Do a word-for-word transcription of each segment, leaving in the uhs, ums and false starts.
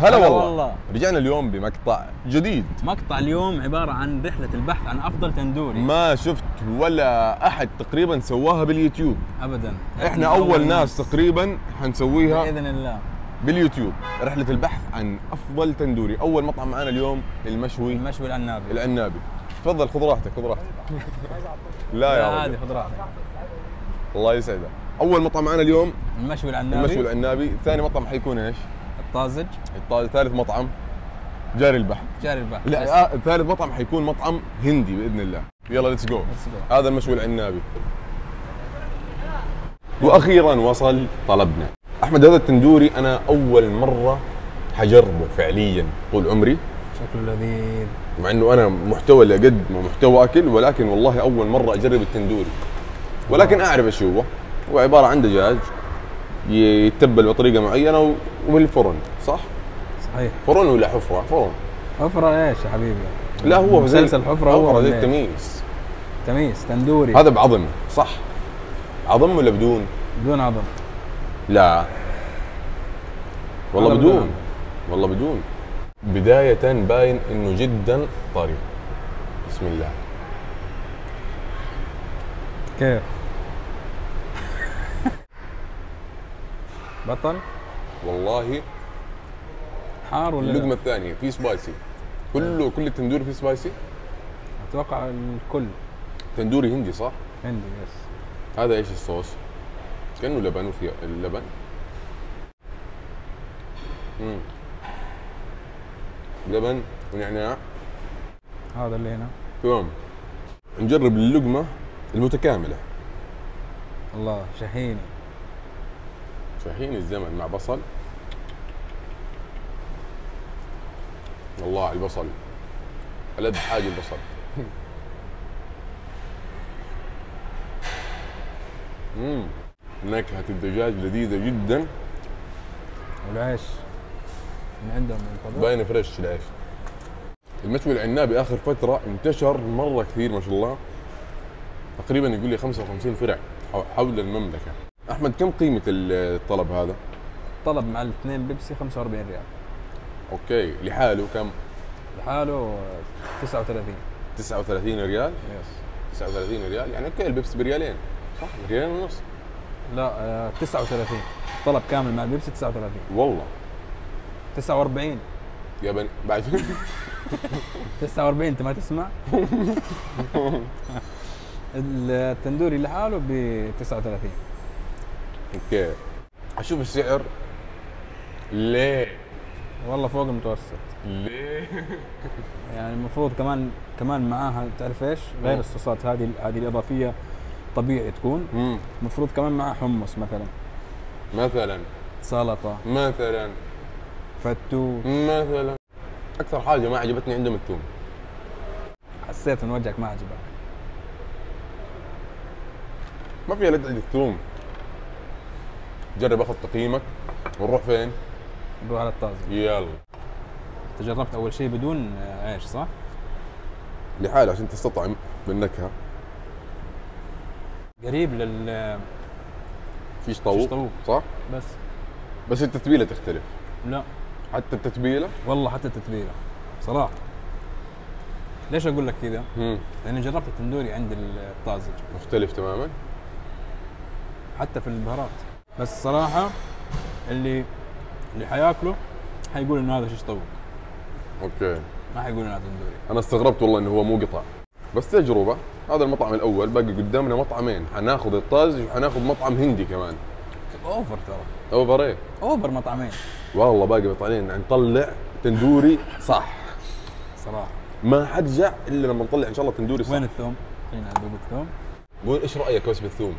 هلا والله. والله رجعنا اليوم بمقطع جديد. مقطع اليوم عبارة عن رحلة البحث عن أفضل تندوري. ما شفت ولا أحد تقريبا سواها باليوتيوب أبدا. إحنا أول ناس تقريبا حنسويها بإذن الله باليوتيوب. رحلة البحث عن أفضل تندوري. أول مطعم معنا اليوم المشوي المشوي العنابي. العنابي. تفضل خذ راحتك خذ راحتك. لا يا عادي خذ راحتك. الله يسعدك. أول مطعم معنا اليوم المشوي العنابي. المشوي العنابي. ثاني مطعم حيكون ايش؟ الطازج. الطازج. ثالث مطعم جاري البحر. جاري البحر. لا آه ثالث مطعم حيكون مطعم هندي باذن الله. يلا ليتس جو. هذا المشوي العنابي. واخيرا وصل طلبنا. احمد هذا التندوري انا اول مره حجربه فعليا طول عمري. شكله لذيذ. مع انه انا محتوى اللي قد ما محتوى اكل، ولكن والله اول مره اجرب التندوري. ولكن اعرف ايش هو. هو عباره عن دجاج يتبل بطريقه معينه وبالفرن، صح؟ صحيح. فرن ولا حفره؟ فرن. حفره ايش يا حبيبي؟ لا هو مسلسل حفره. هو زي التميس. تميس تندوري. هذا بعظم، صح؟ عظم ولا بدون؟ بدون عظم. لا والله بدون. بدون والله بدون. بداية باين انه جدا طري. بسم الله. كيف؟ بطل؟ والله حار ولا اللقمة الثانية في سبايسي. كله كل التندوري فيه سبايسي؟ اتوقع الكل. تندوري هندي صح؟ هندي يس. هذا ايش الصوص؟ كأنه لبن وفي اللبن. امم لبن ونعناع. هذا اللي هنا. تمام. نجرب اللقمة المتكاملة. الله شهيني. شهيني الزمن مع بصل. الله على البصل. ألذ حاجة البصل. امم نكهة الدجاج لذيذة جدا. والعيش من عندهم من طبق. باينة فريش العيش. المشوي العنابي آخر فترة انتشر مرة كثير ما شاء الله. تقريبا يقول لي خمسة وخمسين فرع حول المملكة. أحمد كم قيمة الطلب هذا؟ الطلب مع الاثنين بيبسي خمسة وأربعين ريال. اوكي. لحاله كم؟ لحاله تسعة وثلاثين. تسعة وثلاثين ريال؟ يس. تسعة وثلاثين ريال يعني اوكي. البيبسي بريالين صح؟ ريالين ونص. لا آه تسعة وثلاثين. طلب كامل مع البيبسي تسعة وثلاثين. والله تسعة وأربعين يا بني بعد. تسعة وأربعين انت ما تسمع؟ التندوري لحاله ب تسعة وثلاثين. اوكي. اشوف السعر. ليه؟ والله فوق المتوسط. ليه؟ يعني المفروض كمان كمان معاها تعرف ايش؟ غير الصوصات هذه هذه الاضافيه طبيعي تكون. مم. المفروض كمان معها حمص مثلا. مثلا. سلطه. مثلا. فتو. مثلا. اكثر حاجه ما عجبتني عندهم الثوم. حسيت من وجهك ما عجبك. ما فيها لدعة الثوم. جرب اخذ تقييمك ونروح فين؟ نروح على الطازج. يلا. انت جربت اول شيء بدون عيش صح؟ لحاله عشان تستطعم بالنكهه. قريب لل فيش طاووق. طاووق صح؟ بس بس التتبيله تختلف. لا حتى التتبيله؟ والله حتى التتبيله صراحه. ليش اقول لك كذا؟ لاني جربت التندوري عند الطازج مختلف تماما حتى في البهارات. بس صراحه اللي اللي حياكله حيقول انه هذا شيش طاووق. اوكي. ما حيقول انه هذا تندوري. انا استغربت والله انه هو مو قطع. بس تجربه. هذا المطعم الاول، باقي قدامنا مطعمين. حناخذ الطازج وحناخذ مطعم هندي كمان. اوفر ترى. اوفر ايه؟ اوفر مطعمين. والله باقي مطعمين نطلع تندوري صح. صراحه ما حرجع الا لما نطلع ان شاء الله تندوري صح. وين الثوم؟ خلينا ندوق الثوم. قول ايش رايك بس بالثوم؟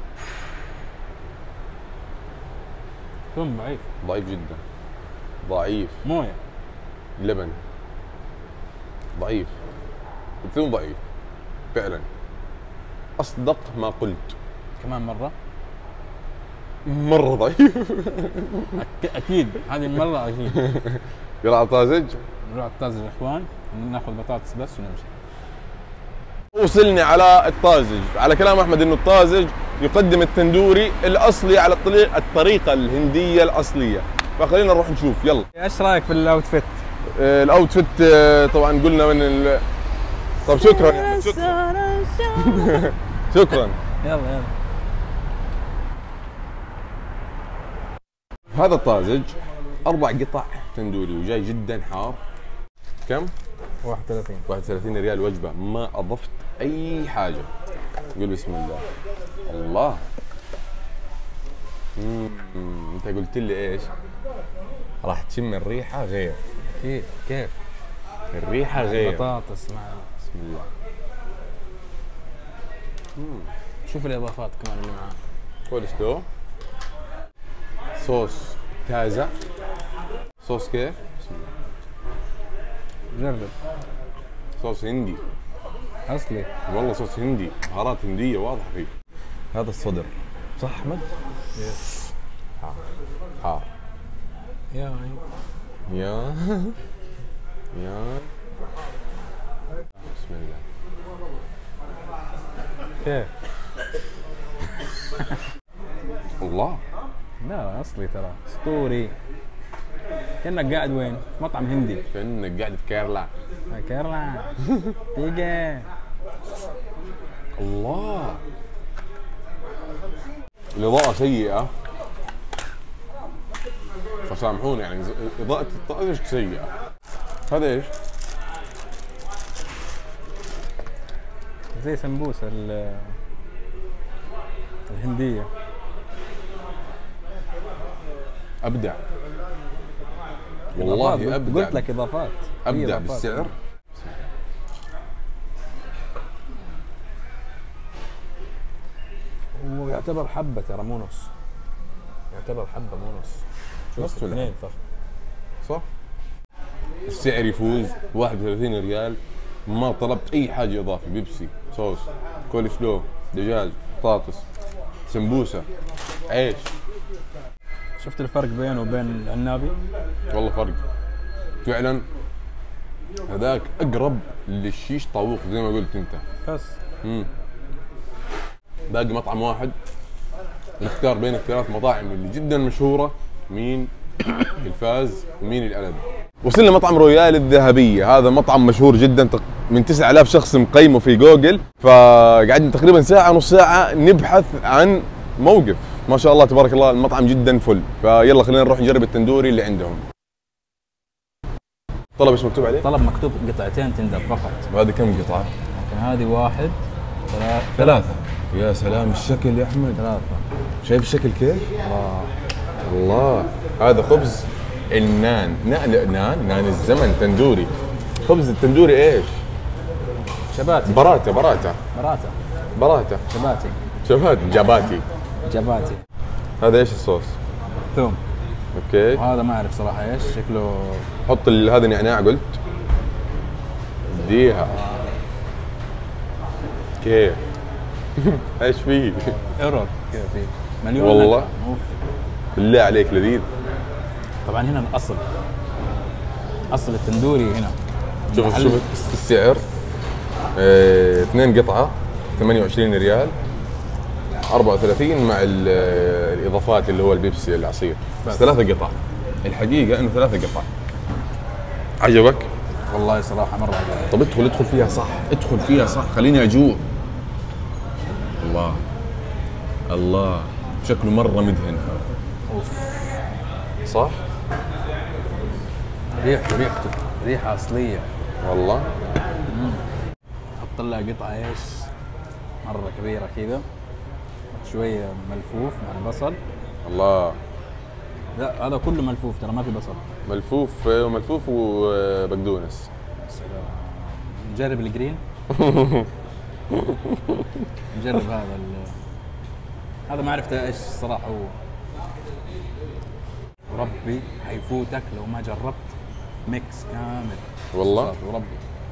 ثوم ضعيف. ضعيف جدا. ضعيف. مويه. لبن. ضعيف. الثوم ضعيف فعلا. اصدق ما قلت. كمان مره. مره ضعيف. اكيد هذه المره اكيد. يلا على الطازج. نروح على الطازج يا اخوان، ناخذ بطاطس بس ونمشي. وصلنا على الطازج. على كلام احمد انه الطازج يقدم التندوري الاصلي على الطريقه الهنديه الاصليه. فخلينا نروح نشوف يلا. ايش رايك في الاوتفيت؟ آه، الاوتفيت آه، طبعا قلنا من ال... طب شكرا يا أحمد، شكرا شكرا. يلا يلا. هذا الطازج اربع قطع تندوري وجاي جدا حار. كم؟ واحد وثلاثين. واحد وثلاثين ريال وجبه، ما اضفت اي حاجه. قول بسم الله. الله. مم. انت قلت لي ايش؟ راح تشم الريحه غير. كيف كيف؟ الريحه غير. بطاطس مع بسم الله. مم. شوف الاضافات كمان اللي معاه. كول سلو، صوص تازة، صوص كيف؟ بسم الله. جرب. صوص هندي اصلي. والله، صوص هندي، بهارات هندية واضحة فيه. هذا الصدر صح أحمد؟ يس. حار حار. يا يا يا بسم الله. كيف؟ الله. لا اصلي ترى اسطوري. كأنك قاعد وين؟ في مطعم هندي. كأنك قاعد في كيرلا. كيرلا. تيجي. الله. الإضاءة سيئة فسامحوني، يعني إضاءة الطازج سيئة. هذا ايش؟ زي سمبوسة ال- الهندية. أبدع والله، إضافات. أبدع. قلت لك إضافات. في أبدع إضافات. بالسعر. هو يعتبر حبة ترى مو نص. يعتبر حبة مو نص. نص شوف ولا اثنين فخ. صح؟ السعر يفوز. واحد وثلاثين ريال، ما طلبت أي حاجة إضافي. بيبسي، صوص، كول سلو، دجاج، بطاطس، سمبوسة، عيش. شفت الفرق بينه وبين العنابي؟ والله فرق فعلا. هذاك أقرب للشيش طاووق زي ما قلت أنت. بس مم. باقي مطعم واحد نختار بين الثلاث مطاعم اللي جدا مشهورة، مين الفاز ومين الألد. وصلنا مطعم رويال الذهبية. هذا مطعم مشهور جدا، تق- من تسعة آلاف شخص مقيمه في جوجل. فقعدنا تقريبا ساعة نص ساعة نبحث عن موقف. ما شاء الله تبارك الله المطعم جدا فل. فيلا خلينا نروح نجرب التندوري اللي عندهم. طلب ايش مكتوب عليه؟ طلب مكتوب قطعتين تندب فقط. وهذه كم قطعة؟ لكن هذه واحد ثلاث ثلاثة. يا سلام الشكل يا أحمد، ثلاثة. شايف الشكل كيف؟ الله. الله. هذا خبز النان. نان نان نان الزمن تندوري. خبز التندوري ايش؟ شباتي. براتا براتا براتا. براتا شباتي. شبات جاباتي. جباتي. هذا ايش الصوص؟ ثوم. اوكي. وهذا ما اعرف صراحة ايش شكله. حط ال- هذا نعناع قلت. اديها. كيف؟ ايش فيه؟ ايرور كذا فيه مليون. والله. نكهة. أوف. بالله عليك لذيذ. طبعا هنا الاصل، اصل التندوري هنا. شوف محل- شوف السعر. اه اثنين قطعة ثمانية وعشرين ريال، أربعة وثلاثين مع ال- الاضافات اللي هو البيبسي العصير. بس ثلاثة قطع. الحقيقة انه ثلاثة قطع. عجبك؟ والله صراحة مرة عجبني. طب ادخل ادخل فيها صح، ادخل فيها صح، خليني اجوع. الله الله، شكله مرة مدهن. اوف. صح؟ ريحته ريحته ريحة اصلية. والله. حط لها قطعة ايش مرة كبيرة كذا، شوية ملفوف مع البصل. الله. لا هذا كله ملفوف ترى ما في بصل. ملفوف وملفوف وبقدونس. سلام. نجرب الجرين. نجرب هذا ال... هذا ما عرفت ايش الصراحة هو. وربي حيفوتك لو ما جربت ميكس كامل. والله. وربي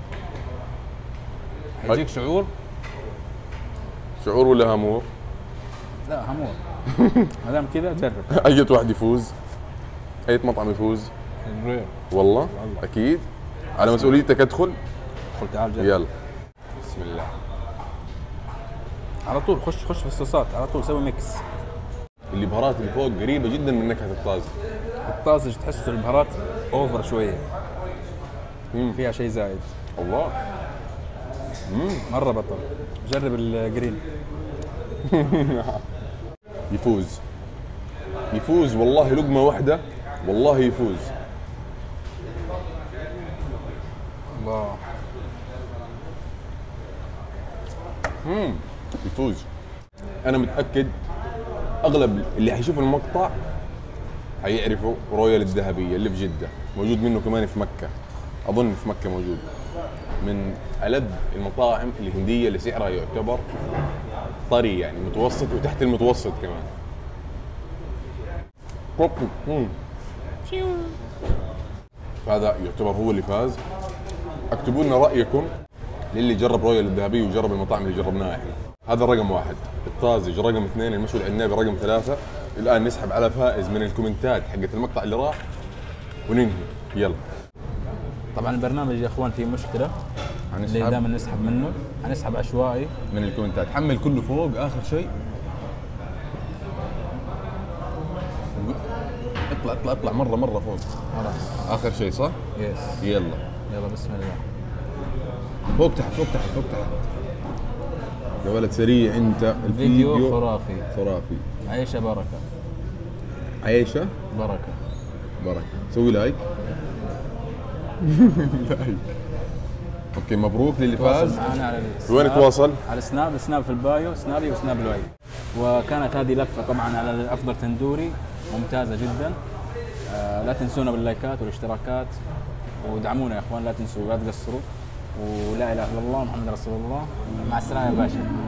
حيجيك شعور. شعور ولا هامور؟ لا همور. ما دام كذا جرب. اي واحد يفوز، اي مطعم يفوز. الرير. والله. والله. اكيد على مسؤوليتك. ادخل. قلت تعال جرب. يلا بسم الله. على طول خش خش في الصوصات على طول، سوي ميكس. البهارات اللي فوق قريبه جدا من نكهه الطازج. الطازج تحس البهارات اوفر شويه، فيها شيء زايد. الله. مره بطل. جرب الجرين. يفوز يفوز والله، لقمه واحده والله يفوز. الله. امم يفوز. انا متاكد اغلب اللي حيشوفوا المقطع حيعرفوا رويال الذهبيه اللي في جده، موجود منه كمان في مكه، اظن في مكه موجود، من ألذ المطاعم الهنديه اللي سعرها يعتبر طري يعني متوسط وتحت المتوسط كمان. امم هذا يعتبر هو اللي فاز. اكتبوا لنا رايكم للي جرب رويال الذهبيه وجرب المطاعم اللي جربناها احنا. هذا رقم واحد، الطازج رقم اثنين، المشوي العنابي رقم ثلاثة. الان نسحب على فائز من الكومنتات حقت المقطع اللي راح وننهي. يلا. طبعا البرنامج يا اخوان فيه مشكله اللي هنسحب دائما نسحب منه، هنسحب عشوائي من الكومنتات. حمل كله فوق اخر شيء. اطلع اطلع اطلع مره مره فوق. خلاص اخر شيء صح؟ يس. يلا يلا بسم الله. فوق تحت فوق تحت فوق تحت. يا ولد سريع انت. الفيديو الفيديو خرافي. خرافي. عيشه بركه. عيشه بركه. بركه. سوي لايك. لايك. اوكي مبروك للي فاز. تواصل معنا على السناب. وين تواصل؟ على السناب، السناب في البايو، سنابي وسناب الوعي. وكانت هذه لفه طبعا على افضل تندوري ممتازه جدا. آه لا تنسونا باللايكات والاشتراكات ودعمونا يا اخوان، لا تنسوا لا تقصروا، ولا اله الا الله محمد رسول الله. مع السلامه يا باشا.